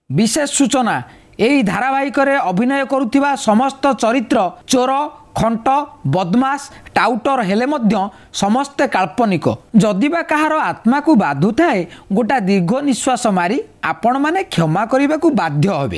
विशेष सूचना एही धारावाहिक रे अभिनय करुथिबा समस्त चरित्र चोर खंट बदमाश टाउटर हेले मध्य समस्ते काल्पनिक जदिबा कहार आत्मा को बाधु थाए गोटा दीर्घ निश्वास मारी आपण माने क्षमा करने को बाध्य हेबे।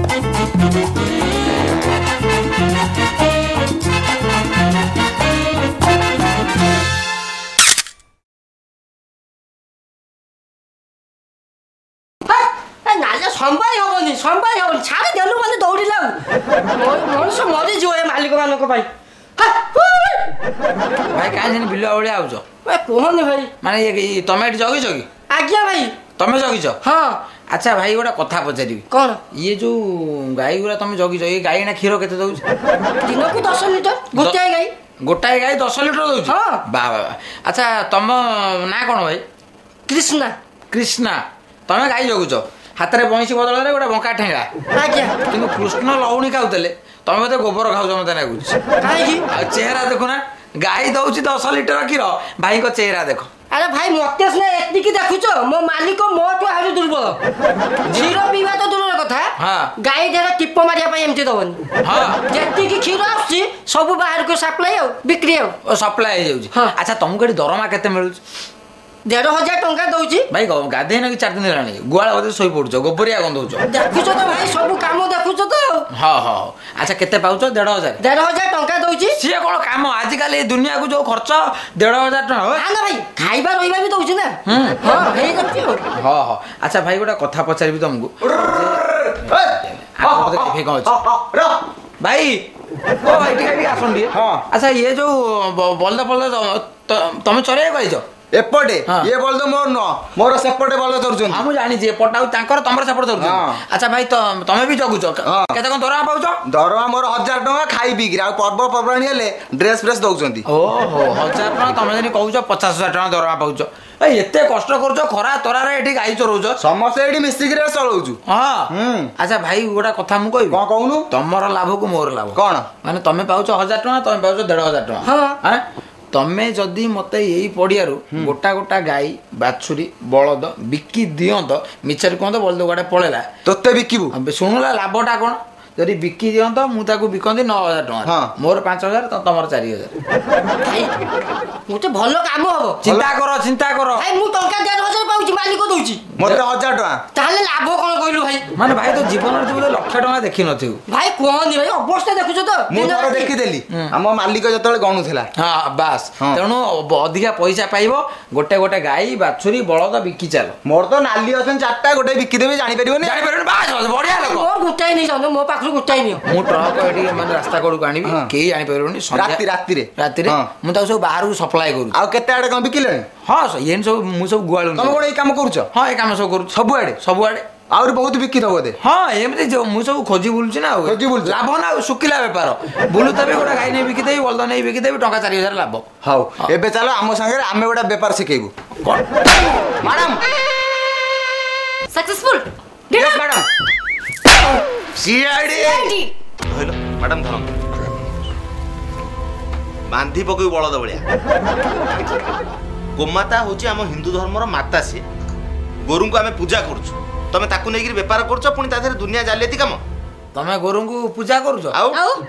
संभाई हेनी छाड़ देलु माने दौड़िला मनुष्य मरी जो मालिक मानक भाई भाई कहीं बिलुआ भाई आउच कहनी भाई माने तमें जगिच कि आज्ञा भाई तमें जगिच हाँ अच्छा भाई गोटे कथा पचारि कौन ये जो गाई गुरा तुम जगिच ये गाई ना क्षीर केते दउछ दिन को 10 लिटर गोटाए गाई 10 लिटर दउछ हां बा अच्छा तुम ना कौन भाई कृष्णा कृष्णा तमें गाई जगुच हाथ में बंशी बदल में गोटे बंका ठेंगा कि कृष्ण लवणी खाऊले तुम मत गोबर खाऊ मत लगुच चेहरा देखो ना गाई दौर 10 लिटर क्षीर भाई को चेहरा देख अरे भाई मत एति देखुच मो मालिक मो आज दुर्बल क्षीर पीवा तो दूर कथा गाई देर टीप मारे एमती दबनी जी क्षीर आसुची सब बाहर को सप्लाई बिक्री सप्लाई हो अच्छा तुमको दरमा के मिलूँ 1500 टंका दउची भाई गाधे ना कि 4 दिन हेलानी गुआल बदे सोई पड़छ गोबरिया गंधौछ देखुछ तो भाई सब काम देखुछ तो हां हां अच्छा केते पाउछ 1500 टंका दउची सिए कोन काम आज काल ए दुनिया को जो खर्च 1500 टका हां ना भाई खाइबा रहिबा भी दउची ना हां हे करती हो हां हां अच्छा भाई गोटा कथा पचारिबी तुमको भाई ओ भाई ठीक आसन दिए हां अच्छा ये जो बलदा तुम चरे गइछ एपटे ये बोल दो मोर न मोर सेपटे बोल दरछन हम जानि जे एपटा तांकर तमर सेपट दरछन अच्छा भाई तमे भी जगुच केते कोन दरमा पाउछ दरमा मोर 1000 टका खाई पी गिरा पर्व पर्वणी हेले ड्रेस फ्रेस दउछंती ओहो 1000 टका तमे जनी कहउछ 50000 टका दरमा पाउछ ए एते कष्ट करछ खरा तोरा रे एठी गाई चरउछ समस्त एठी मिस्त्री रे चलउछु हां अच्छा भाई गोटा कथा मु कहबी कोन कहउनु तमर लाभ को मोर लाभ कोन माने तमे पाउछ 1000 टका तमे पाउछ 1500 टका हां तमे जदि मते यही पड़ियारू गोटा गोटा गाई बाछुरी बलद बिकी दियंत मिछर कहत बलद गोटे पळेला तोते बिकिबु सुनुला लाभटा कोन जदि बिकी दियंत मु ताकू बिकंती 9000 टका मोर 5000 तो तमर 4000 भाई मोटे भलो काम हबो चिंता कर भाई मु टंका 1500 पाउची मालिक को दउची मते 1000 टका ताले लाभ कोन कहलु भाई माने भाई तो जीवन रे तू लक्ष टका देखि नथिउ भाई कोन भाई अवस्था देखुछ तो मु थोड़ा देखि देली हम मालिक जतले गणुथिला हां बस तेनु अधिका पैसा पाइबो गोटे गोटे गाई बाछुरी बलद बिकी चाल मोर तो नाली अछन चारटा गोटे बिकी देबे जानि परिबोनी बस बढ़िया लोक मोर गुटाई नहीं जानो मो पाखरु गुटाई नहीं मु ट्रक एठी माने रास्ता कोड को आनिबी केही जानि परिबोनी राती रे मु ताऊ सब बाहर सप्लाई करू आ केते आडे कोन बिकिले हां येन सब मु सब गुआलु तुम कोन ए काम करूछ हां ए काम सब करू सब आडे और बहुत बिकी दबो दे हां एमते जो मु सब खोजी बुलछि ना खोजी बुल लाभ ना सुकिला व्यापार बुलु तबे गोटा गाई नै बिकी देई बलद नै बिकी देई टका 4000 लाभ हाउ एबे चलो हम संगे आमे गोटा व्यापार सिखेबू madam successful yes madam CID hello madam धरम बांधी पकई बलद भलिया गोमाता होची आम हिंदू धर्मर माता सी गोरु को आमे पूजा करूछु तमे ताकू नेगिर व्यापार करछ पुनी ताथरे दुनिया जालेती काम तमे गोरु को पूजा करूछ आउ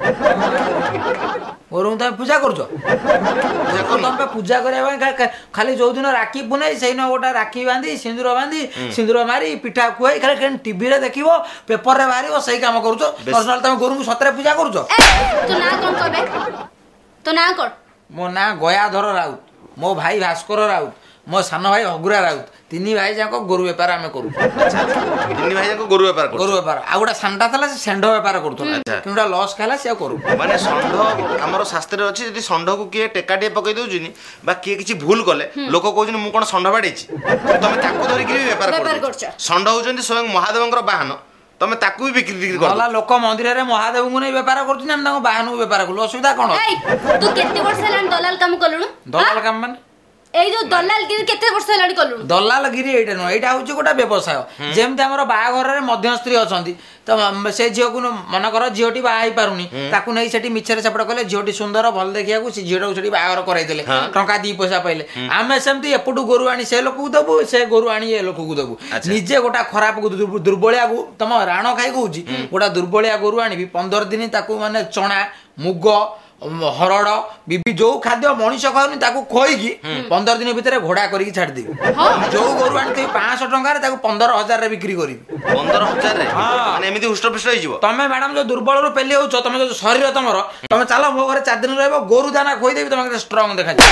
गोरु तमे पूजा करूछ तमे पूजा करबा खाली जो दिन राखी पुनै सेई न गोटा राखी बांधी सिंदूर मारी पिठा खुआई खाली टीवी रे देखिबो पेपर रे बाहरिबो सेई काम करूछ पर्सनल तमे गोरु को सतरे पूजा करूछ तो ना कोन कहबे तो ना कोन मो ना गयाधर राउत मो भाई भास्कर राउत मो सान भाई अगुरा राउत तीन भाई जाक गोरु व्यापार आमे करू तीन भाई जाक गोरु व्यापार आ गोटा सानटा थला से सेंड व्यापार करथला किंडा लॉस खाला से करू माने संढ हमर शास्त्र रे अछि जदि संढ को किए टेकाटे पकई दउजिनी बा किए किछि भूल कले लोक कहउजिनी मु कोन संढ बाडैछि तमे ताकू धरि कि व्यापार करछ संढ होजंती स्वयं महादेवंकर वाहन तमे ताकू भी बिक्री कर होला लोक मंदिर रे महादेव को नै व्यापार करछ हम ताको वाहन व्यापार करू असुविधा कोन तू केते वर्ष लान दलाल काम कलुनु दलाल काम माने এই যে দলালগিরি কেতে বর্ষ হেলানি কলু দলালগিরি এইটা নুহ এইটা হচ্ছে গোটা ব্যবসায় যেମିତି ଆମର ବାହାଘରରେ ମଧ୍ୟସ୍ତ୍ରୀ ଅଛନ୍ତି ତ ସେ ଝିଅକୁ ମନେକର ଝିଅଟି ବାହା ହେଇପାରୁନି ତାକୁ ନେଇ ସେଠି ମିଛରେ ସେପଟ କଲେ ଝିଅଟି ସୁନ୍ଦର ଭଲ ଦେଖିବାକୁ ସେ ଝିଅଟାକୁ ସେଠି ବାହାଘର କରାଇଦେଲେ ଟଙ୍କା 2 ପଇସା ପାଇଲେ ଆମେ ସେମିତି ଏପଟୁ ଗୋରୁ ଆଣି ସେ ଲୋକକୁ ଦେବୁ ସେ ଗୋରୁ ଆଣି ଏ ଲୋକକୁ ଦେବୁ ନିଜେ ଗୋଟା ଖରାପ ଦୁର୍ବଳିଆକୁ ତମ ରାଣ ଖାଇ କହୁଛି ଗୋଟା ଦୁର୍ବଳିଆ ଗୋରୁ ଆଣିବି 15 ଦିନ ତାକୁ ମାନେ ଚଣା ମୁଗ ହରଡ଼ ବିବି ଯୋଉ ଖାଦ୍ୟ ମଣିଷ ଖାଉନି ତାକୁ ଖୋଇକି 15 ଦିନ ଭିତରେ ଘୋଡ଼ା କରିକି ଛାଡ଼ିଦେବି ଯୋଉ ଗୋରୁ ଆଣିଥିବି 500 ଟଙ୍କାରେ ତାକୁ 15,000 ରେ ବିକ୍ରି କରିବି 15,000 ରେ ମାନେ ଏମିତି ହୁଷ୍ଟପୃଷ୍ଟ ହେଇଯିବ ତମେ ମ୍ୟାଡାମ ଯୋଉ ଦୁର୍ବଳରୁ ପେଲି ହଉଛ ତମେ ଯୋଉ ଶରୀର ତମର ତମେ ଚାଲ ମୋ ଘରେ 4 ଦିନ ରହିବ ଗୋରୁ ଦାନା ଖୋଇଦେବି ତମେ ଷ୍ଟ୍ରଙ୍ଗ ଦେଖାଯିବ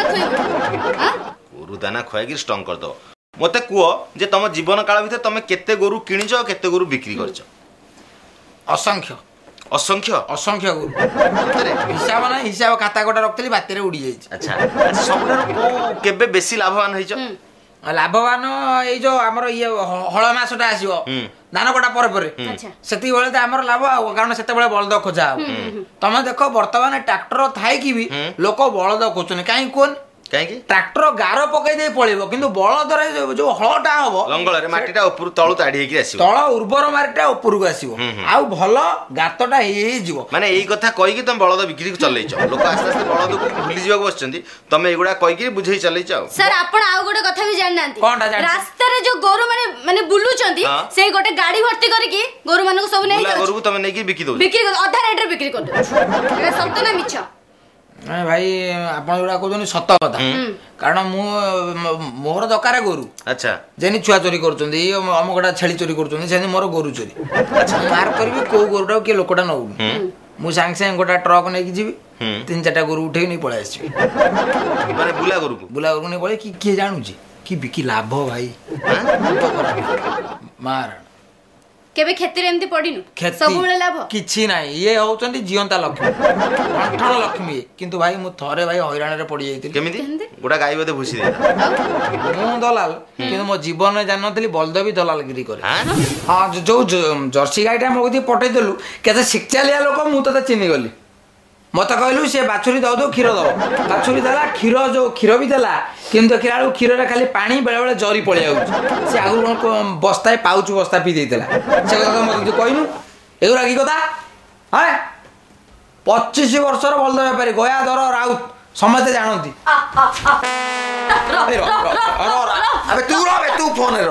ଗୋରୁ ଦାନା ଖୋଇକି ଷ୍ଟ୍ରଙ୍ଗ କରିଦବ ମତେ କୁହ ଯେ ତମ ଜୀବନ କାଳ ଭିତରେ ତମେ କେତେ ଗୋରୁ କିଣିଛ ଆଉ କେତେ ଗୋରୁ ବିକ୍ରି କରିଛ ଅସଂଖ୍ୟ ଅସଂଖ୍ୟ ଅସଂଖ୍ୟ ଗୋରୁ ହିସାବ ନାହିଁ ହିସାବ ଖାତା ଗୋଟା ରଖିଥିଲି ବାତିରେ ଉଡି ଯାଇଛି ଆଚ୍ଛା ସବୁଠାରୁ କୋଉ କେବେ ବେଶୀ ଲାଭବାନ ହେଇଛ ଲାଭବାନ ଏଇ ଯୋଉ ଆମର ଇଏ ହଳ ମାସଟା ଆସିବ ଧାନ କଟା ପରେ ପରେ ସେତିକି ବେଳେ ତ ଆମର ଲାଭ ଆଉ କାରଣ ସେତେବେଳେ ବଳଦ ଖୋଜା ହବ ତମେ ଦେଖ ବର୍ତ୍ତମାନ ଟ୍ରାକ୍ଟର ଥାଇକି ବି ଲୋକ ବଳଦ ଖୋଜୁଛନ୍ତି କାହିଁକି କୁହନି କାହିଁକି ଟ୍ରାକ୍ଟର ଗାର ପକେଇ ଦେଇ ପଳେଇବ କିନ୍ତୁ ବଳଦରେ ଯୋଉ ହଳଟା ହବ ଲଙ୍ଗଳରେ ମାଟିଟା ଉପରୁ ତଳୁ ତାଡି ହେଇକି ଆସିବ ତଳ ଉର୍ବର ମାଟିଟା ଉପରକୁ ଆସିବ ଆଉ ଭଲ ଗାତଟା ହେଇଯିବ ମାନେ ଏଇ କଥା କହିକି ତମେ ବଳଦ ବିକ୍ରି ଚଲେଇଛ ଲୋକ ଆସ୍ତେ ଆସ୍ତେ ବଳଦକୁ ଭୁଲି ଯିବାକୁ ବସିଛନ୍ତି ତମେ ଏଇଗୁଡା କହିକି ବୁଝେଇ ଚଲେଇଛ ଆଉ ସାର୍ ଆପଣ ଆଉ ଗୋଟେ କଥା ବି ଜାଣିନାହାନ୍ତି କଣଟା ଜାଣିଛ ରାସ୍ତାରେ ଯୋଉ ଗୋରୁ ମାନେ ବୁଲୁଛନ୍ତି ସେଇ ଗୋଟେ ଗାଡି ଭର୍ତ୍ତି କରିକି ଗୋରୁ ମାନଙ୍କୁ ସବୁ ନେଇ ଗୋରୁକୁ ତମେ ନେଇକି ବିକି ଦଉଛ ଅଧା ରେଟରେ ବିକ୍ରି କରିଦଉଛ ଏଟା ସତ ନା ମିଛ ଭାଇ ଆପଣ ଯୋଉଟା କହୁଛନ୍ତି ସତ କଥା କାରଣ ମୁଁ ମୋର ଦରକାର ଗୋରୁ ଆଚ୍ଛା ଯେମିତି ଛୁଆ ଚୋରି କରୁଛନ୍ତି ଅମୁକଟା ଛେଳି ଚୋରି କରୁଛନ୍ତି ସେମିତି ମୋର ଗୋରୁ ଚୋରି ମାର୍କ କରିବି କୋଉ ଗୋରୁଟାକୁ କିଏ ଲୋକଟା ନଉନି ମୁଁ ସାଙ୍ଗେ ସାଙ୍ଗେ ଗୋଟା ଟ୍ରକ୍ ନେଇକି ଯିବି 3-4ଟା ଗୋରୁ ଉଠେଇକି ନେଇ ପଳେଇ ଆସିବି ମାନେ ବୁଲା ଗୋରୁକୁ ନେଇ ପଳେଇ କିଏ ଜାଣୁଛି କି ଲାଭ ଭାଇ ମାର କେବେ କ୍ଷତିରେ ଏମିତି ପଡିନୁ ସବୁବେଳେ ଲାଭ କିଛି ନାହିଁ ଇଏ ହଉଛନ୍ତି ଜିଅନ୍ତା ଲକ୍ଷ୍ମୀ କଣ୍ଠଣ ଲକ୍ଷ୍ମୀ କିନ୍ତୁ ଭାଇ ମୁଁ ଥରେ ଭାଇ ହଇରାଣରେ ପଡି ଯାଇଥିଲି କେମିତି ଗୋଟା ଗାଈ ବୋଧେ ଭୁସି ଦେଇଥିଲା ମୁଁ ଦଲାଲ କିନ୍ତୁ ମୋ ଜୀବନରେ ଜାଣିନଥିଲି ବଳଦ ବି ଦଲାଲଗିରି କରେ ହଁ ଯୋଉ ଜର୍ସି ଗାଈଟା ମୋ କତିକି ପଠେଇଦେଲୁ କେତେ ଶିକ୍ଷାଳିଆ ଲୋକ ମୁଁ ତତେ ଚିହ୍ନିଗଲି ମତେ କହିଲୁ ସେ ବାଛୁରୀ ଦଉ କ୍ଷୀର ଦବ ବାଛୁରୀ ଦେଲା କ୍ଷୀର ଯୋଉ କ୍ଷୀର ବି ଦେଲା କିନ୍ତୁ ଦେଖିଲା ବେଳକୁ କ୍ଷୀରରେ ଖାଲି ପାଣି ବେଳେବେଳେ ଜରି ପଳେଇ ଯାଉଛି ସେ ଆଗରୁ କଣ ବସ୍ତାଏ ପାଉଚ ବସ୍ତା ପିଇ ଦେଇଥିଲା ସେ କଥା ମତେ ତୁ କହିନୁ ଏଗୁରା କି କଥା ହଁ 25 ବର୍ଷର ବଳଦ ବେପାରୀ ଗୟାଧର ରାଉତ ସମସ୍ତେ ଜାଣନ୍ତି ତୁ ଫୋନରେ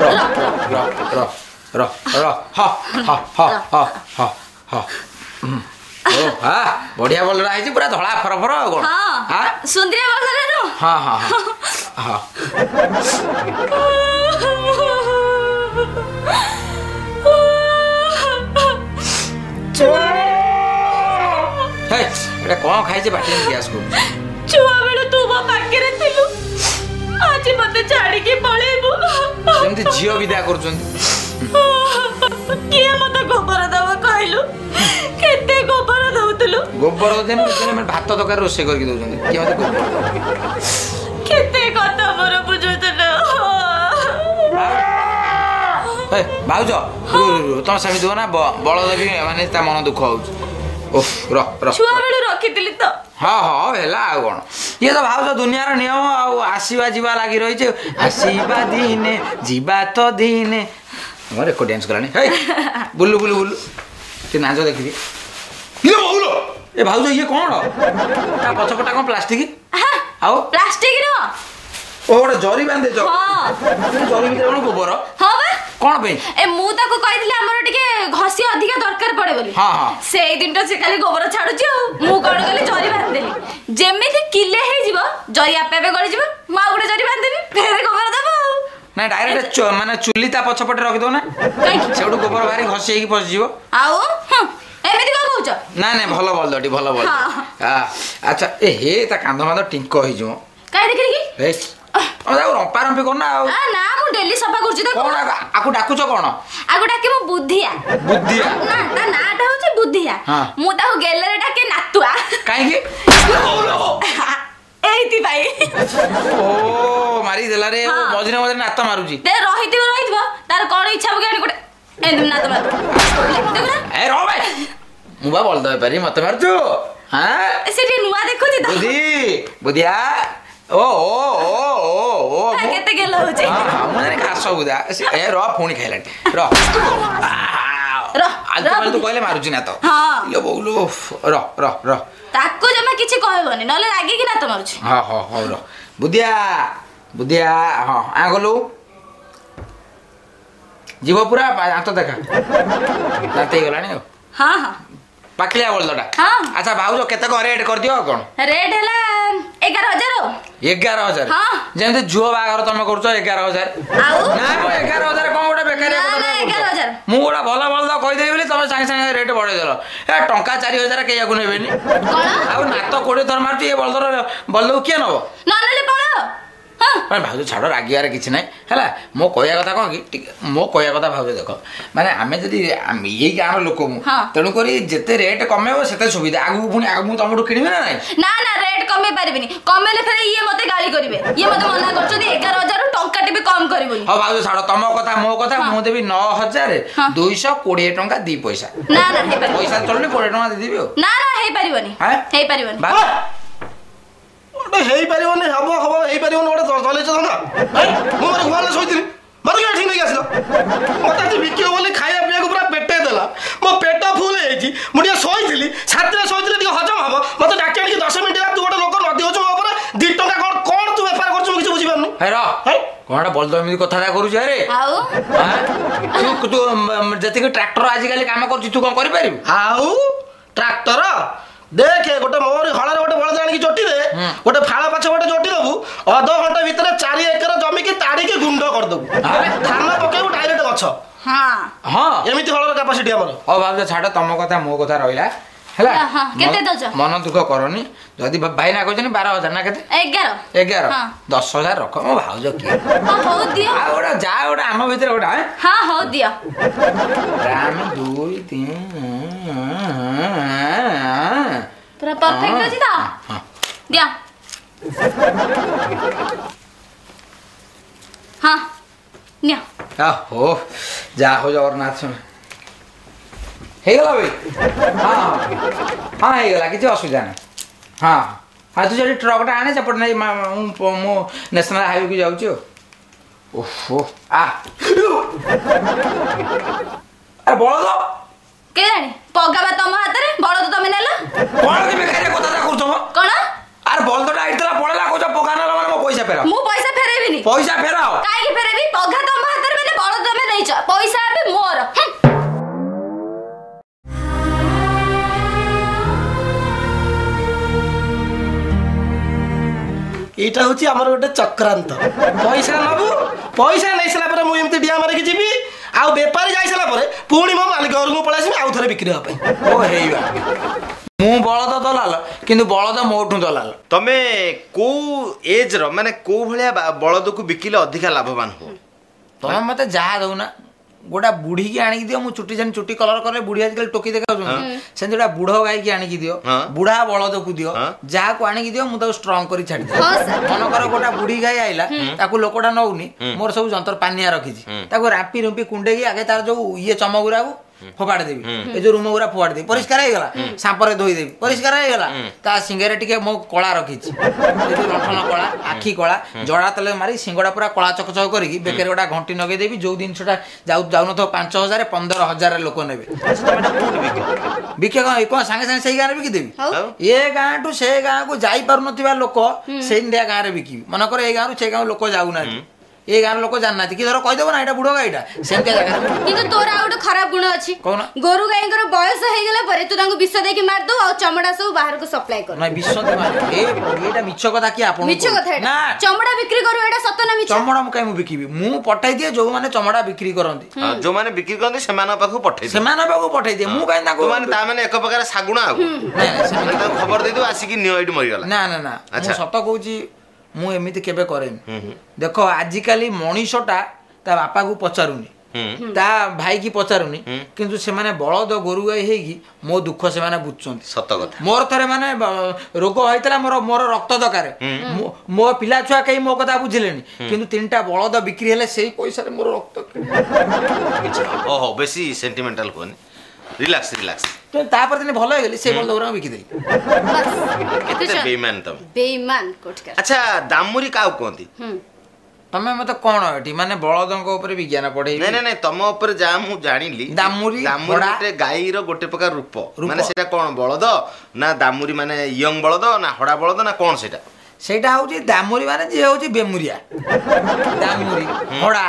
ବଢିଆ ବଲରା ହେଇଛି ପୁରା ଧଳା ଫରଫର ଆଉ କଣ ସୁନ୍ଦରିଆ ବଲରା ରୁ ହଁ ହଁ ହଁ ଏଟା କଣ ଖାଇছে ବାଟିରେ ଗ୍ୟାସ୍ କରୁଛି ଛୁଆ ବେଳେ ତୁ ମୋ ପାଖରେ ଥିଲୁ ଆଜି ମତେ ଛାଡିକି ପଳେଇବୁ ସେମିତି ଝିଅ ବିଦା କରୁଛନ୍ତି କିଏ ମତେ ଗୋବର ଦବ କହିଲୁ କେତେ ଗୋବର ଦଉଥିଲୁ ଗୋବର ଭାତ ତରକାରୀ ରୋଷେଇ କରିକି ଦଉଛନ୍ତି କିଏ ମତେ ଗୋବର କେତେ କଥା ମୋର ବୁଝୁଥିଲୁ ଭାଉଜ ତମ ସ୍ୱାମୀ ଦେବ ନା ବଳଦ ବି ମାନେ ତା ମନ ଦୁଃଖ ହଉଛି ଛୁଆ ବେଳୁ ରଖିଥିଲି ତ ହଁ ହେଲା ଆଉ କଣ ଇଏ ତ ଭାଉଜ ଦୁନିଆର ନିୟମ ଆଉ ଆସିବା ଯିବା ଲାଗି ରହିଛି ଆସିବା ଦିନେ ଯିବା ତ ଦିନେ ରେକର୍ଡ ଡ୍ୟାନ୍ସ କଲାଣି ବୁଲୁ ବୁଲୁ ବୁଲୁ ସେ ନାଚ ଦେଖିବି ଏ ଭାଉଜ ଇଏ କଣ ତା ପଛପଟା କଣ ପ୍ଲାଷ୍ଟିକ ଆଉ ପ୍ଲାଷ୍ଟିକ ର ଗୋଟେ ଜରି ବାନ୍ଧିଛ ଜରି ଭିତରେ କଣ ଗୋବର କଣ ପାଇଁ ମୁଁ ତାକୁ କହିଥିଲି ଆମର ଟିକେ ଘଷି ଅଧିକା ଦରକାର ପଡେ ବୋଲି ସେଇ ଦିନଟା ସେ ଖାଲି ଗୋବର ଛାଡୁଛି ଆଉ ମୁଁ କଣ କଲି ଜରି ବାନ୍ଧିଦେଲି ଯେମିତି କିଲେ ହେଇଯିବ ଜରି ଆପେ ଆପେ ଗଳିଯିବ ମୁଁ ଆଉ ଗୋଟେ ଜରି ବାନ୍ଧିଦେବି ଫେରେ ଗୋବର ଦବ ନା ଡାଇରେକ୍ଟ ମାନେ ଚୁଲି ତା ପଛପଟେ ରଖିଦବ ନା ସେଉଠୁ ଗୋବର ବାହାରି ଘଷି ହେଇକି ପଶିଯିବ ଆଉ ଏମିତି କଣ କହୁଛ ନା ଭଲ ବଲଦଟି ଭଲ ବଲଦ ଆଚ୍ଛା ତା କାନ୍ଧ ମାନ୍ଧ ଟିଙ୍କ ହେଇଯିବ କାଇଁ ଦେଖିଲି ରମ୍ପା ରମ୍ପି କରୁନା ଆଉ ନା ମୁଁ ଡେଲି ସଫା କରୁଛି ତ କଣ ଆକୁ ଡାକୁଛ କଣ ଆକୁ ଡାକେ ମୁଁ ବୁଦ୍ଧିଆ ନା ତା ନାଁଟା ହଉଛି ବୁଦ୍ଧିଆ ମୁଁ ତାକୁ ଗେଲରେ ଡାକେ ନାତୁଆ କାହିଁକି ଏଇଥିପାଇଁ ମାରି ଦେଲାରେ ମଝିରେ ମଝିରେ ନାତ ମାରୁଛି ରହିଥିବ ତାର କଣ ଇଚ୍ଛା ହବ କି ଗୋଟେ ଏମିତି ନାତ ମୁଁ ବା ବଳଦ ବେପାରୀ ମତେ ମାରୁଛୁ ସେଠି ନୂଆ ଦେଖୁଛି ବୁଦ୍ଧିଆ ओ ओ ओ ओ केते गेल होचे हां मुने घास बुदा ए र फोनी खाइलाटी र आज तो कहले मारुची ना तो हां लो बोलो र ताको जमा किछि कहबनी नले लागी कि ना तो मारुची हां हां र बुदिया हां आ गलो जीव पूरा आतो देखा राते गलानी हां हां पाकलिया बोलदोटा हां अच्छा भाउजो केते को रेट कर दियो कोन रेट हला 11000 हां जेंते जुओ बागर तमे करछो 11000 आउ ना 11000 कोन गोटा बेकारी ना 11000 मु गोटा भला भला कहि देबी बोली तमे संगे संगे रेट बढ़े देलो ए टंका 4000 के याकु नेबेनी कोन आउ ना तो 20 थर मारती ए बलदो के नबो ना नले पळो हां भाउजो छाड़ो रागियार किछ नै हला मो कहया कथा कोन कि मो कहया कथा भाउजो देखो माने आमे जदी ये गाँव लोक मु तेणु करी जेते रेट कमेबो सेते सुविधा आगु पुनी आगु तमडू किनिबे ना नै ना ना रेट कमे पारिबिनी कमेले फेरे ये मते गाली करिवे ये मते मना करछोदी 11000 टंका टे भी कम करिबोनी हां भाउजो छाड़ो तम कथा मो कथा मु देबी 9220 टंका 2 पैसा ना ना हे पारिबो पैसा चलले 20 टंका दे देबी ना ना हे पारिबोनी हे पारिबोनी हेई पारिबोनी हबो हबो हेई पारिबोनी ओडे चलेछ धंदा मु मारे घरले सोइथिनि मारे के ठीक नै आसिलो मते जे बिकियो बोली खाया पिया को पूरा पेटे देला मो पेट फुल हेछि मुडिया सोइथिली छात्रे सोइथिली टिके हजम हबो मते डाके कि 10 मिनिट तू गोटे लोक नदी होछ मो पर 2 टंका कोन तू व्यापार करछ मु किछ बुझी पारनु हे रो कोनडा बोलदो एमि कथा करू जे रे आउ तू जति के ट्रैक्टर आज काली काम करछ तू कोन करि पारिबु आउ ट्रैक्टर देखे गोटे मोर हळारे गोटे बळ जानि कि जोटी दे गोटे फाळा पाछे गोटे जोटी दबु आधा घंटा भीतर 4 एकर जमी के ताड़ी के गुंड कर दबु धान पकेबु डायरेक्ट गछ हां हां एमिति हळर कैपेसिटी हमर ओ भाबजे छाड़ तम कथा मो कथा रहिला हैला हां केते दज मन दुख करनी जदी भाई ना कहजनी 12000 ना केते 11 10000 रख मो भाउजो की हो दियो आ ओडा जा ओडा हम भीतर ओडा हां हो दियो राम 2 3 पूरा परफेक्ट अछि ता हां दिया हां निया हो जा हो जगन्नाथ सुन हे गला भाई हां हे गला किछ असुविधा नै हां हां तू जडी ट्रकटा आने चपट नै मो नेशनल हाईवे को जाउछु ओहो आ अरे बोल दो के जानी पगाबा तम हाथ रे बड़ तो तमे नेला कोन के बेकारी कथा ता करछो कोन अरे बोल दो आइतला पड़ला कोजा पगाना माने मो पैसा फेराओ मु पैसा फेरेबिनी पैसा फेराओ काई की फेरेबी पगा तम हाथ रे माने बड़ तमे नै छ पैसा आबे मोर एटा होची हमर गोटे चक्रांत पैसा नबु पैसा नै सला पर मु एमति डिया मारे कि जीबी आ व्यापारी जाई सला पर पुणी मो मालिक घर को पळासी आउ थरे बिक्री होपै ओ हेइबा मु बळद दलाल किंतु बळद मोठू दलाल तमे को एज रो माने को भलिया बळद को बिकिले अधिक लाभवान हो तमे मते जहा दउना गोटा बुढ़ी की आनी दियो मु चुटी जन चुटी कलर करे बुढ़ी आजकल टोकी देखा से गोटा बुढ़ गाय की आनी दियो बुढ़ा बलद को दियो जहा को आनी दियो मु तो स्ट्रांग करी छाड़ी दे मन कर गोटा बुढ़ी गाय आइला ताकू लोकटा नउनी मोर सब जंतर पानिया रखी ताकू रापी रुपी कुंडे की आगे तार जो ये चमगुरा को फोपाड़ी देबी ए जो रूम गुरा फोपाड़ी देबी परिष्कार हे गला सांपरे धोई देबी परिष्कार हे गला ता सिंगरे टिके मो कळा रखिछि ए जो लठन कळा आखी कळा जड़ा तले मारी सिंगड़ा पूरा कळा चकचक करिकी बेकर गोटा घंटी नगे देबी जो दिन छटा जाउ न तो 5000 15000 लोक नेबे तमे कोड बिको बिके को संगे संगे सही गारे बिकी देबी ए गां टू से गां को जाई पर नथिबा लोक से इंडिया गां रे बिकी मन कर ए गां रो से गां लोक जाउ ना ए गार लोक जानना कि धर कहि देबो ना एटा बुढो गाइटा सेमते जगह किंतु तोरा आउट खराब गुण अछि कोन गोरु गायंकर बयस हे गेला परे तू तांको विष देके मार दो आ चमड़ा सब बाहर को सप्लाई कर ना विष दे मार ए एटा मिछ कथा कि आपन मिछ कथा ना चमड़ा बिक्री करू एटा सत ना मिछ चमड़ा म काई मु बिकिबी मु पठाई दिए जो माने चमड़ा बिक्री करंती जो माने बिक्री करंती सेमान पाखु पठाई दे सेमान पाखु पठाई दे मु काई ताको माने ता माने एक प्रकार सागुणा आ ना सेमान ता खबर दे दो आसी कि नियो एट मरि गला ना ना ना मु सत कहूची मु एमिति केबे करेन देखो आजिकाली मनीषटा ता बापा को पचारुनी ता भाई की पचारुनी किंतु से माने बळद गोरु गाय हेगी मो दुख से माने बुझचंती सत कथा मोर थरे माने रोग होइतला मोर रक्त दरकार मो पिला छुआ कई मो कथा बुझिलेनी किंतु तीनटा बळद बिक्री हेले सेही पैसा रे मोर रक्त ओहो बेसी सेंटिमेंटल कोनी ରିଲାକ୍ସ ରିଲାକ୍ସ ତାପରେ ଦିନେ ଭଲ ହେଇଗଲି ସେ ବଳଦ ଗୁରାକ ବିକିଦେଲି। କେତେ ବେଇମାନ ତମେ ବେଇମାନ କୋଟକାର। ଆଚ୍ଛା ଦାମୁରି କାହାକୁ କୁହନ୍ତି? ତମେ ମତେ କଣ ଏଠି ମାନେ ବଳଦଙ୍କ ଉପରେ ବିଜ୍ଞାନ ପଢେଇ? ନାଇଁ ନାଇଁ ନାଇଁ ତମ ଉପରେ ଯାହା ମୁଁ ଜାଣିଲି ଦାମୁରି ଗୋଟେ ଗାଈର ଗୋଟେ ପ୍ରକାର ରୂପ ମାନେ ସେଇଟା କଣ ବଳଦ ନା ଦାମୁରି ମାନେ ୟଙ୍ଗ ବଳଦ ନା ହଡ଼ା ବଳଦ ନା କଣ ସେଇଟା? ସେଇଟା ହଉଛି ଦାମୁରି ମାନେ ଯିଏ ହଉଛି ବେମୁରିଆ ଦାମୁରି ହଡ଼ା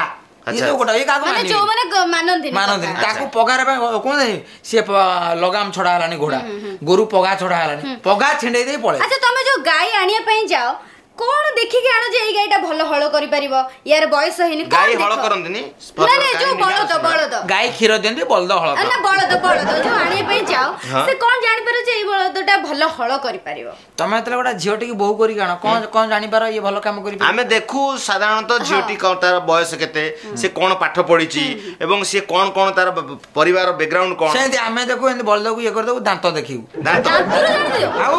ତାକୁ ପଗାର ପାଇଁ କୁହନ୍ତି ସିଏ ଲଗାମ ଛଡା ହେଲାଣି ଘୋଡା ଗୋରୁ ପଗା ଛଡା ହେଲାଣି ପଗା ଛିଣ୍ଡେଇ ଦେଇ ପଳେଇ। ଆଚ୍ଛା ତମେ ଯୋଉ ଗାଈ ଆଣିବା ପାଇଁ ଯାଅ କଣ ଦେଖିକି ଆଣ ଯେ ଏଇ ଗାଈଟା ଭଲ ହଳ କରିପାରିବ ୟାର ବୟସ ହେଇନି ଗାଈ ହଳ କରନ୍ତିନି ଯୋଉ ବଳଦ ବଳଦ ଗାଈ କ୍ଷୀର ଦିଅନ୍ତି ବଳଦ ହଳ ନା ବଳଦ ବଳଦ ଯୋଉ ଆଣିବା ପାଇଁ ଯାଅ ସେ କଣ ଜାଣିପାର ଯେ ଏଇ ବଳଦଟା ଭଲ ହଳ କରିପାରିବ? ତମେ ଯେତେବେଳେ ଗୋଟେ ଝିଅଟିକି ବୋହୁ କରିକି ଆଣ କଣ କଣ ଜାଣିପାର ଇଏ ଭଲ କାମ କରିପାରିବ? ଆମେ ଦେଖୁ ସାଧାରଣତଃ ଝିଅଟି କଣ ତାର ବୟସ କେତେ ସେ କଣ ପାଠ ପଢିଛି ଏବଂ ସିଏ କଣ କଣ ତାର ପରିବାର ବ୍ୟାକଗ୍ରାଉଣ୍ଡ କଣ ସେମିତି ଆମେ ଦେଖୁ ଏମିତି ବଳଦକୁ ଇଏ କରିଦେବୁ ଦାନ୍ତ ଦେଖିବୁ ଆଉ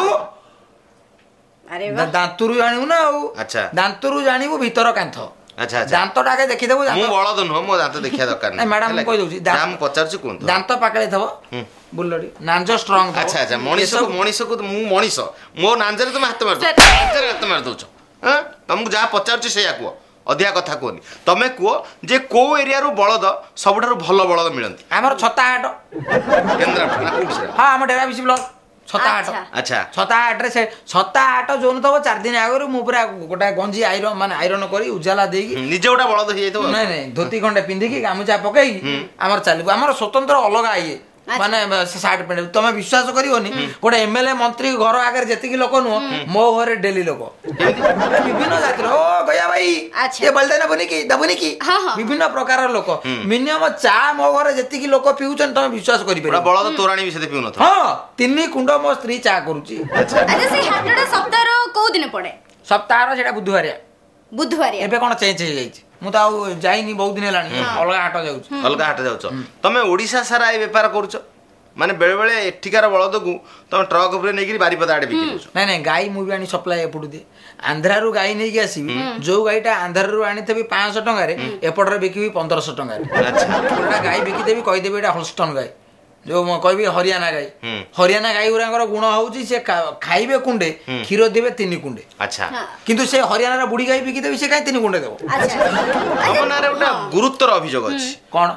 ଦାନ୍ତରୁ ଜାଣିବୁ ନା ଆଉ ଦାନ୍ତରୁ ଜାଣିବୁ ଭିତର କାନ୍ଥ ଦାନ୍ତଟା ଆଗେ ଦେଖିଦେବୁ। ମୁଁ ବଳଦ ନୁହଁ ମୋ ଦାନ୍ତ ଦେଖିବା ଦରକାର ନାହିଁ ମ୍ୟାଡାମ ମୁଁ କହିଦଉଛି ମୁଁ ପଚାରୁଛି କୁହନ୍ତୁ ଦାନ୍ତ ପାକଳେ ଥବ ବୁଲଡି ନାଞ୍ଜ ଷ୍ଟ୍ରଙ୍ଗ ଥବ। ଆଚ୍ଛା ଆଚ୍ଛା ମଣିଷକୁ ମୁଁ ମଣିଷ ମୋ ନାଞ୍ଜରେ ତମେ ହାତ ମାରି ଦଉଛ ତମକୁ ଯାହା ପଚାରୁଛି ସେଇଆ କୁହ ଅଧିକା କଥା କୁହନି। ତମେ କୁହ ଯେ କୋଉ ଏରିଆରୁ ବଳଦ ସବୁଠାରୁ ଭଲ ବଳଦ ମିଳନ୍ତି? ଆମର ଛତାହାଟ କେନ୍ଦ୍ରାପଡ଼ା ନା କୋଉଠି ସେଟା? ହଁ ଆମ ଡେରାବିଶି ବ୍ଲକ ଛତାହାଟ। ଆଚ୍ଛା ଛତାହାଟରେ ସେ ଛତାହାଟ ଯୋଉନ ଥବ 4 ଦିନ ଆଗରୁ ମୁଁ ପୁରା ଗୋଟା ଗଞ୍ଜି ଆଇରନ କରି ଉଜାଲା ଦେଇକି ନିଜେ ଗୋଟେ ବଳଦ ହେଇଯାଇଥିବ। ନାଇଁ ନାଇଁ ଧୋତି ଖଣ୍ଡେ ପିନ୍ଧିକି ଗାମୁଛା ପକେଇକି ଆମର ଚାଲିବୁ। ଆମର ସ୍ୱତନ୍ତ୍ର ଅଲଗା ଇଏ ମାନେ ସାର୍ଟ ପ୍ୟାଣ୍ଟ ତମେ ବିଶ୍ୱାସ କରିବନି ଗୋଟେ ଏମଏଲଏ ମନ୍ତ୍ରୀ ଘର ଆଗରେ ଯେତିକି ଲୋକ ନୁହଁ ମୋ ଘରେ ଡେଲି ଲୋକ ବିଭିନ୍ନ ଜାତିର ଓ ଗୟା ଭାଇ ଏ ବଳଦ ଦବୁନି କି ବିଭିନ୍ନ ପ୍ରକାର ଲୋକ ମିନିମମ ଚା ମୋ ଘରେ ଯେତିକି ଲୋକ ପିଉଛନ୍ତି ତମେ ବିଶ୍ୱାସ କରିପାରିବ। ବଳଦ ତୋରାଣି ବି ସେତେ ପିଉନଥିବ। ହଁ 3 କୁଣ୍ଡ ମୋ ସ୍ତ୍ରୀ ଚା କରୁଛି। ଆଚ୍ଛା ସେଇ ହାଟଟା ସପ୍ତାହର କୋଉ ଦିନ ପଡେ? ସପ୍ତାହର ସେଟା ବୁଧବାରିଆ। ଏବେ କଣ ଚେଞ୍ଜ ହେଇଯାଇଛି ମୁଁ ତ ଆଉ ଯାଇନି ବହୁତ ଦିନ ହେଲାଣି ଅଲଗା ହାଟ ଯାଉଛି। ଅଲଗା ହାଟ ଯାଉଛ ତମେ ଓଡିଶା ସାରା ଏ ବେପାର କରୁଛ ମାନେ ବେଳେ ବେଳେ ଏଠିକାର ବଳଦକୁ ତମେ ଟ୍ରକ୍ ଉପରେ ନେଇକି ବାରିପଦା ଆଡେ ବିକି ଦଉଛ? ନାଇଁ ନାଇଁ ଗାଈ ମୁଁ ବି ଆଣି ସପ୍ଲାଏ ଏପଟୁ ଦିଏ। ଆନ୍ଧ୍ରାରୁ ଗାଈ ନେଇକି ଆସିବି ଯୋଉ ଗାଈଟା ଆନ୍ଧ୍ରାରୁ ଆଣିଥିବି 500 ଟଙ୍କାରେ ଏପଟରେ ବିକିବି 1500 ଟଙ୍କାରେ। ଗୋଟା ଗାଈ ବିକିଦେବି କହିଦେବି ଏଇଟା ହଲଷ୍ଟନ ଗାଈ ଯୋଉ କହିବି ହରିୟାଣା ଗାଈ। ହରିୟାଣା ଗାଈ ଗୁରାଙ୍କର ଗୁଣ ହଉଛି ସେ ଖାଇବେ କୁଣ୍ଡେ କ୍ଷୀର ଦେବେ 3 କୁଣ୍ଡେ। ଆଚ୍ଛା କିନ୍ତୁ ସେ ହରିୟାଣାର ବୁଢୀ ଗାଈ ବିକିଦେବି ସେ କାଇଁ 3 କୁଣ୍ଡେ ଦେବ? ତମ ନାଁରେ ଗୋଟେ ଗୁରୁତ୍ୱର ଅଭିଯୋଗ ଅଛି କଣ?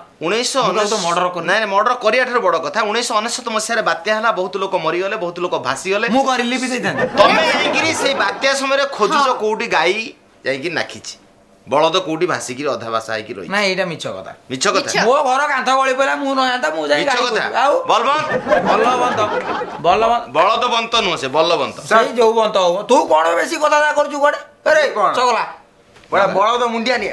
1999 ମର୍ଡର କରିବା ଠାରୁ ବଡ କଥା 1999 ମସିହାରେ ବାତ୍ୟା ହେଲା ବହୁତ ଲୋକ ମରିଗଲେ ବହୁତ ଲୋକ ଭାସିଗଲେ। ମୁଁ କଣ ରିଲିଫ ଦେଇଥାନ୍ତି? ତମେ ଯାଇକିରି ସେଇ ବାତ୍ୟା ସମୟରେ ଖୋଜୁଛ କୋଉଠି ଗାଈ ଯାଇକି ନାଖିଛି ବଳଦ କୋଉଠି ଭାସିକି ଅଧା ଭାଷା ହେଇକି ରହିଛି। ନାଇଁ ଏଇଟା ମିଛ କଥା। ମିଛ କଥା? ମୋ ଘର କାନ୍ଥ ଗଳି ପଇଲା ମୁଁ ନ ଜାଣତା ମୁଁ ଯାଇ ମିଛ କଥା। ଆଉ ବଳବନ୍ତ ବଳବନ୍ତ ନୁହଁ ସେ ବଲବନ୍ତ ସେଇ ଯୋଉ ବନ୍ତ ହବ। ତୁ କଣ ବେଶୀ କଥା କରୁଛୁ କୁଆଡେ? ଆରେ ଚଗଲା ବଳଦ ମୁଣ୍ଡିଆ ନିଏ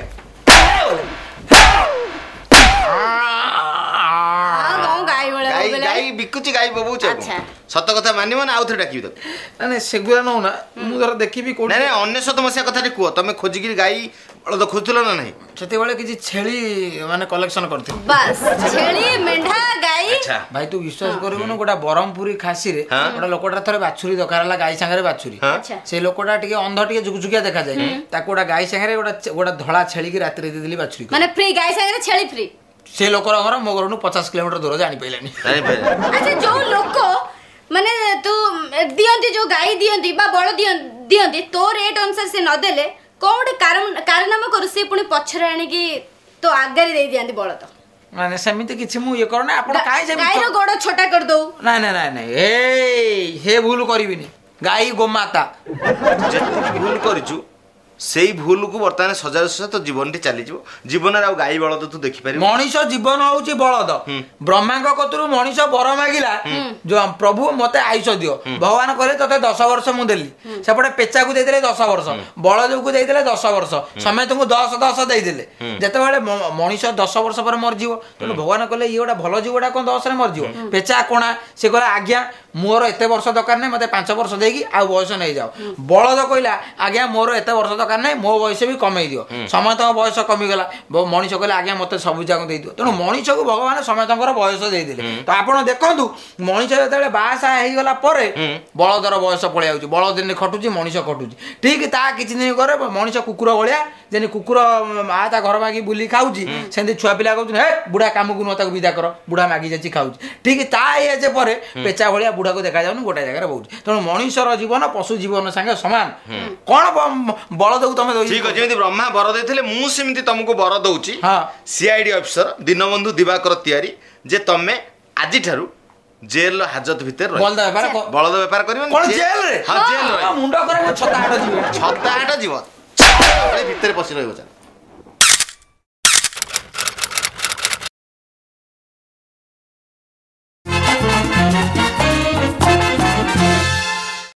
ଗାଈ ବିକୁଛି ଗାଈ ବୋବଉଛ ସତ କଥା ମାନିବ ନା ଆଉ ଥରେ ଡାକିବି ତାକୁ? ନାଇଁ ସେଗୁରା ନଉ ନା ମୁଁ ଧର ଦେଖିବି କୋଉଠି। ନାଇଁ 1999 ମସିହା କଥାଟି କୁହ ତମେ ଖୋଜିକିରି ଗାଈ ବଳଦ ଖୋଜୁଥିଲ ନା ନାହିଁ? ସେତେବେଳେ କିଛି ଛେଳି ମାନେ କଲେକ୍ସନ କରିଥିଲି। ବାସ୍ ଛେଳି ମେଣ୍ଢା ଗାଈ। ଭାଇ ତୁ ବିଶ୍ୱାସ କରିବୁନୁ ଗୋଟେ ବରହମପୁରୀ ଖାସିରେ ଗୋଟେ ଲୋକଟା ଥରେ ବାଛୁରୀ ଦରକାର ହେଲା ଗାଈ ସାଙ୍ଗରେ ବାଛୁରୀ। ସେ ଲୋକଟା ଟିକେ ଅନ୍ଧ ଟିକେ ଜୁକୁଜୁକିଆ ଦେଖାଯାଏ ତାକୁ ଗୋଟେ ଗାଈ ସାଙ୍ଗରେ ଗୋଟେ ଧଳା ଛେଳିକି ରାତିରେ ଦେଇଦେଲି ବାଛୁରୀ ମାନେ ଫ୍ରି ଗାଈ ସାଙ୍ଗରେ ଛେଳି ଫ୍ରି। ସେ ଲୋକର ଘର ମୋ ଘରଠୁ 50 କିଲୋମିଟର ଦୂର ଜାଣିପାରିଲାନି। ଆଚ୍ଛା ଯୋଉ ଲୋକ ମାନେ ତୁ ଦିଅନ୍ତି ଯୋଉ ଗାଈ ଦିଅନ୍ତି ବା ବଳ ଦିଅନ୍ତି ତୋ ରେଟ୍ ଅନୁସାରେ ସେ ନଦେଲେ କୋଉ ଗୋଟେ କାରନାମା କରୁ ସେ ପୁଣି ପଛରେ ଆଣିକି ତୋ ଆଗରେ ଦେଇ ଦିଅନ୍ତି ବଳଦ। ମାନେ ସେମିତି କିଛି ମୁଁ ଇଏ କରୁନା ଆପଣ କାଇଁ ସେ ଗାଈର ଗୋଡ଼ ଛୋଟା କରିଦଉ? ନାଇଁ ନାଇଁ ନାଇଁ ନାଇଁ ହେ ଭୁଲ କରିବିନି ଗାଈ ଗୋମାତା ଯେତିକି ଭୁଲ କରିଛୁ ସେଇ ଭୁଲକୁ ବର୍ତ୍ତମାନ ସଜାଡୁ ସହିତ ଜୀବନଟି ଚାଲିଯିବ ଜୀବନରେ ଆଉ ଗାଈ ବଳଦ ତୁ ଦେଖିପାରିବୁ। ମଣିଷ ଜୀବନ ହଉଛି ବଳଦ। ବ୍ରହ୍ମାଙ୍କ କତରୁ ମଣିଷ ବର ମାଗିଲା ଯୋଉ ପ୍ରଭୁ ମତେ ଆୟୁଷ ଦିଅ ଭଗବାନ କହିଲେ ତତେ 10 ବର୍ଷ ମୁଁ ଦେଲି ସେପଟେ ପେଚାକୁ ଦେଇଦେଲେ 10 ବର୍ଷ ବଳଦକୁ ଦେଇଦେଲେ 10 ବର୍ଷ ସମସ୍ତଙ୍କୁ 10 ଦେଇଦେଲେ ଯେତେବେଳେ ମଣିଷ 10 ବର୍ଷ ପରେ ମରିଯିବ ତେଣୁ ଭଗବାନ କହିଲେ ଇଏ ଗୋଟେ ଭଲ ଜୀବଟା କଣ 10ରେ ମରିଯିବ ପେଚା କୋଣା ସେ କହିଲା ଆଜ୍ଞା ମୋର ଏତେ ବର୍ଷ ଦରକାର ନାହିଁ ମତେ 5 ବର୍ଷ ଦେଇକି ଆଉ ବୟସ ନେଇଯାଅ। ବଳଦ କହିଲା ଆଜ୍ଞା ମୋର ଏତେ ବର୍ଷ दरकार नहीं मो बयस भी कमे दियो समस्त बयस कमीगला मनीष कहले आज्ञा मत सब जाक दे दियो तेणु मनीष को भगवान समस्त बयस देदेले तो आप देखु मनीष जो बाहासा होगला बलदर बयस पलि जाऊँ बलद दिन खटुची मनीष खटुची ठीक ता किछि दिन करे मनीष कुकुर भलिया जेने कुकुर आ ता घर मागी बुली खाऊची सेंदी छुआ पिला कहउछ हे बुढ़ा काम को न विदा कर बुढ़ा मागी जाची खाऊची ठीक ता एज पर पेचा भलिया बुढ़ा को देखा जाउन गोटा जगह बहुत तेणु मनीषर जीवन पशु जीवन संगे समान कौन बल दऊ तुम ठीक अच्छे ब्रह्मा बर देते मुझे सेमती तुमको बर दौची सीआईडी ऑफिसर दीनबंधु दिवाकर तिवारी जे तमे आज ठारू जेल हाजत भितर बलद बेपार कर मुंड छता हाट जीव भितर पशि रही